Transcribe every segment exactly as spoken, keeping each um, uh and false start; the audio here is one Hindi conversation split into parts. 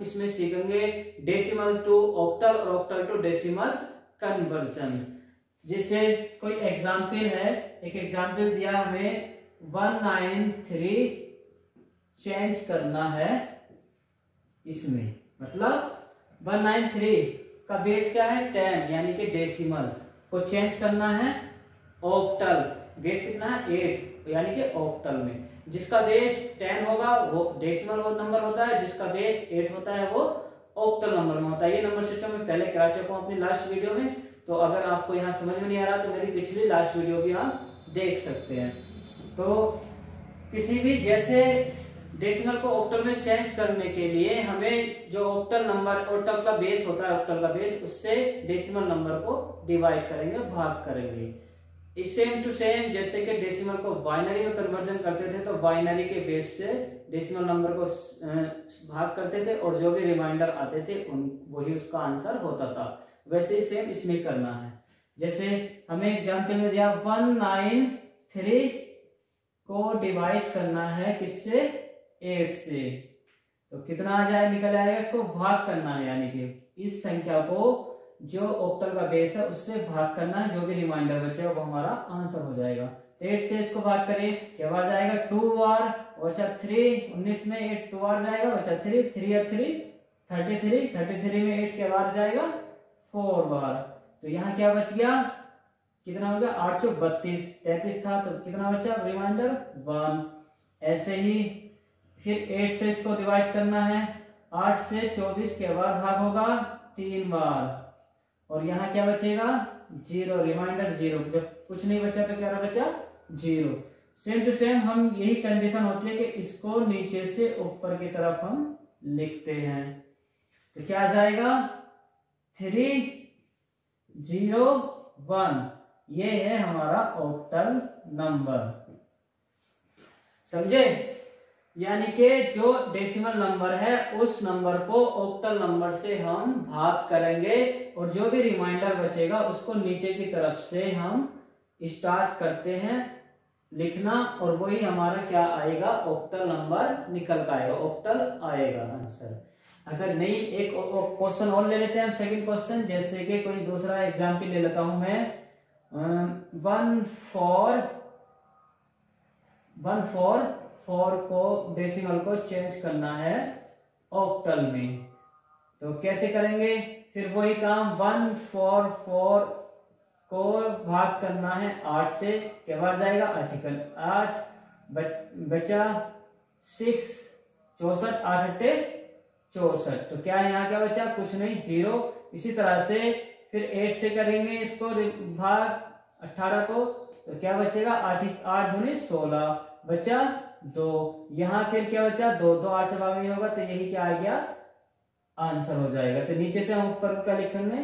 इसमें सीखेंगे डेसिमल टू ऑक्टल और ऑक्टल टू डेसिमल कन्वर्जन। जैसे कोई एग्जाम्पल है, एक एग्जाम्पल दिया हमें वन नाइन थ्री चेंज करना है इसमें, मतलब वन नाइन थ्री का बेस क्या है टेन, यानी कि डेसिमल को चेंज करना है ऑक्टल, बेस कितना है एट, यानी कि ऑक्टल में जिसका बेस टेन होगा वो डेसिमल नंबर होता है, जिसका बेस एट होता है वो ऑक्टल नंबर में होता है। ये नंबर सिस्टम में पहले करा चुका हूं अपनी लास्ट वीडियो में, तो अगर आपको यहाँ समझ में नहीं आ रहा तो मेरी पिछली लास्ट वीडियो भी आप देख सकते हैं। तो किसी भी जैसे डेसिमल को ऑक्टल में चेंज करने के लिए हमें जो ऑक्टल नंबर, ऑक्टल का बेस होता है, ऑक्टल का बेस, उससे डेसिमल नंबर को डिवाइड करेंगे, भाग करेंगे। इस सेम टू सेम जैसे कि डेसिमल को बाइनरी में कन्वर्जन करते थे तो बाइनरी के बेस से डेसिमल नंबर को भाग करते थे और जो भी रिमाइंडर आते थे उन वही उसका आंसर होता था। वैसे ही सेम इसमें करना है। जैसे हमें एग्जाम्पल में दिया वन नाइन थ्री को डिवाइड करना है किससे, एट से, तो कितना आ जाए निकल आएगा, इसको भाग करना है, यानी कि इस संख्या को जो ऑक्टल का बेस है उससे भाग करना है, जो भी रिमाइंडर बचेगा वो हमारा आंसर हो जाएगा। तो एट से इसको भाग करें, क्या बार जाएगा टू बार, बचा थ्री, उन्नीस में एट टू बार जाएगा, बचा थ्री, थ्री और three thirty three, thirty three में एट क्या बार जाएगा फोर बार, तो यहाँ क्या बच गया, कितना हो गया आठ सौ बत्तीस, तैतीस था तो कितना बचा रिमाइंडर वन। ऐसे ही फिर एट से इसको डिवाइड करना है, आठ से चौबीस के बार भाग होगा तीन बार, और यहाँ क्या बचेगा जीरो, रिमाइंडर जीरो, जब कुछ नहीं बचा तो क्या बचा जीरो। सेम टू सेम हम यही कंडीशन होती है कि इसको नीचे से ऊपर की तरफ हम लिखते हैं, तो क्या आ जाएगा थ्री जीरो वन, ये है हमारा ऑक्टल नंबर, समझे। यानी कि जो डेसिमल नंबर है उस नंबर को ऑक्टल नंबर से हम भाग करेंगे और जो भी रिमाइंडर बचेगा उसको नीचे की तरफ से हम स्टार्ट करते हैं लिखना, और वही हमारा क्या आएगा ऑक्टल नंबर निकल का आएगा, ऑक्टल आएगा आंसर। अगर नहीं, एक क्वेश्चन और ले लेते हैं हम, सेकंड क्वेश्चन। जैसे कि कोई दूसरा एग्जाम्पल ले लेता हूं मैं, one four one four four को डेसिमल को चेंज करना है ऑक्टल में, तो कैसे करेंगे, फिर वही काम, वन फोर फोर को भाग करना है आठ से, क्या बार जाएगा आर्टिकल आठ, बच, बचा सिक्स, चौसठ, आठ अट्ठे चौसठ, तो क्या यहाँ क्या बचा कुछ नहीं जीरो। इसी तरह से फिर एट से करेंगे इसको भाग अठारह को, तो क्या बचेगा आठ, आठ दूनी सोलह, बचा दो, यहाँ फिर क्या बचा दो, दो आठ से भाग नहीं होगा तो यही क्या आ गया आंसर हो जाएगा। तो नीचे से हम ऊपर का लिखेंगे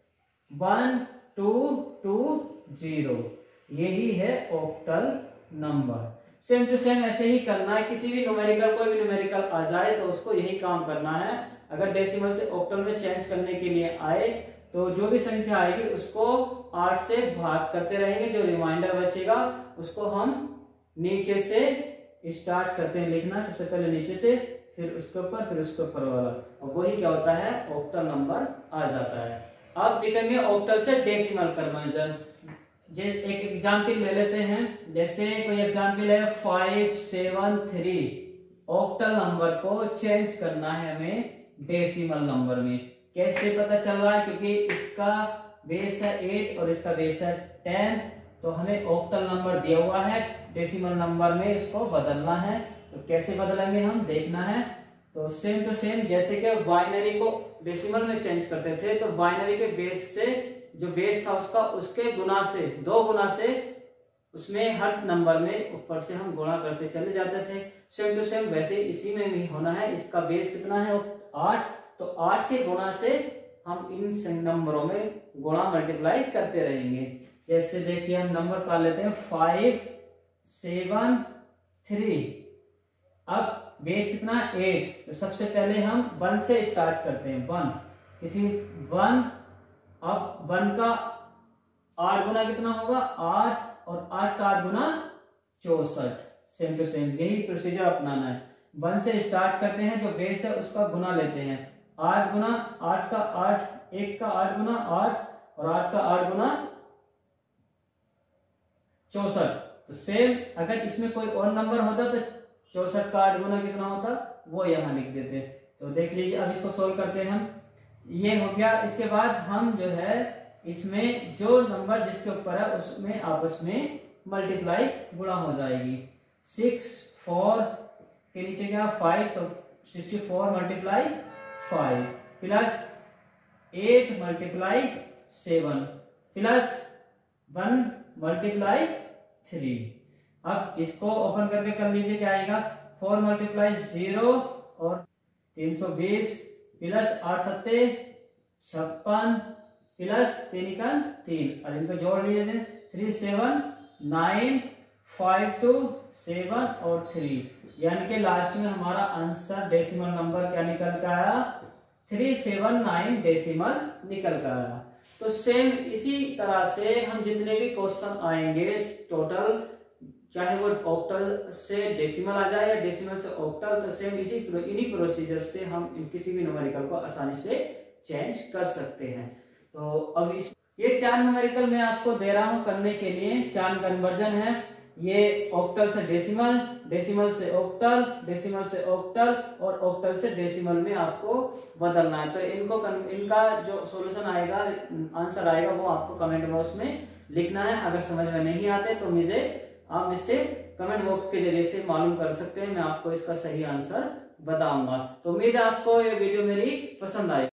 वन टू टू जीरो, यही है octal number. Same to same ऐसे ही करना है, किसी भी न्यूमेरिकल कोई भी न्यूमेरिकल आ जाए तो उसको यही काम करना है। अगर डेसिमल से ऑक्टल में चेंज करने के लिए आए तो जो भी संख्या आएगी उसको आठ से भाग करते रहेंगे, जो रिमाइंडर बचेगा उसको हम नीचे से स्टार्ट करते हैं लिखना, सबसे पहले नीचे से, फिर उसके ऊपर, फिर उसके ऊपर वाला, और वही क्या होता है ऑक्टल नंबर आ जाता है। अब लिखेंगे ऑक्टल से डेसिमल कन्वर्जन। एक एग्जाम्पल ले लेते हैं, जैसे कोई एग्जाम्पल है five seven three, octal number को चेंज करना है हमें डेसिमल नंबर में। कैसे पता चल रहा है, क्योंकि इसका बेस है एट और इसका बेस है टेन, तो हमें ऑक्टल नंबर दिया हुआ है, डेसिमल नंबर में इसको बदलना है। तो कैसे बदलेंगे हम देखना है। तो सेम टू सेम जैसे कि बाइनरी को डेसिमल में चेंज करते थे, तो बाइनरी के बेस से जो बेस था उसका उसके गुना से, दो गुना से उसमें हर नंबर में ऊपर से हम गुणा करते चले जाते थे। सेम टू सेम वैसे इसी में भी होना है। इसका बेस कितना है आठ, तो आठ के गुना से हम इन नंबरों में गुणा मल्टीप्लाई करते रहेंगे। जैसे देखिए हम नंबर पा लेते हैं फाइव सेवन थ्री, अब बेस कितना एट, तो सबसे पहले हम वन से स्टार्ट करते हैं, वन किसी वन, अब वन का आठ गुना कितना होगा आठ, और आठ का आठ गुना चौसठ। सेम टू सेम यही प्रोसीजर अपनाना है। वन से स्टार्ट करते हैं, जो बेस है उसका गुना लेते हैं। आठ गुना आठ का आठ, एक का आठ गुना आठ और आठ का आठ गुना चौसठ। तो सेम अगर इसमें कोई और नंबर होता तो चौसठ का आठ गुना कितना होता वो यहाँ लिख देते। तो देख लीजिए, अब इसको सोल्व करते हैं हम। ये हो गया। इसके बाद हम जो है इसमें जो नंबर जिसके ऊपर है उसमें आपस में मल्टीप्लाई गुणा हो जाएगी। सिक्स फोर के नीचे क्या फाइव, तो sixty four multiply five plus eight multiply seven plus one multiply three. अब इसको ओपन करके कर लीजिए, क्या आएगा फोर मल्टीप्लाई जीरो और तीन सौ बीस प्लस आठ सत्ते छप्पन प्लस तीन का तीन, और इनको जोड़ लीजिए three seven nine five two seven और थ्री, यानी कि लास्ट में हमारा आंसर डेसिमल नंबर क्या निकल कर आया थ्री सेवन नाइन डेसिमल निकल कर आया। तो सेम इसी तरह से हम जितने भी क्वेश्चन आएंगे टोटल, चाहे वो ऑक्टल से डेसिमल आ जाए या डेसिमल से ऑक्टल, तो सेम इसी इन्हीं प्रोसीजर से हम किसी भी न्यूमेरिकल को आसानी से चेंज कर सकते हैं। तो अब इस ये चार न्यूमेरिकल मैं आपको दे रहा हूं करने के लिए, चार कन्वर्जन है। ये ऑक्टल से डेसिमल, डेसिमल से ऑक्टल, डेसिमल से ऑक्टल और ऑक्टल से डेसिमल में आपको बदलना है। तो इनको इनका जो सॉल्यूशन आएगा, आंसर आएगा, वो आपको कमेंट बॉक्स में लिखना है। अगर समझ में नहीं आते तो मुझे आप इससे कमेंट बॉक्स के जरिए से मालूम कर सकते हैं, मैं आपको इसका सही आंसर बताऊंगा। तो उम्मीद है आपको ये वीडियो मेरी पसंद आई।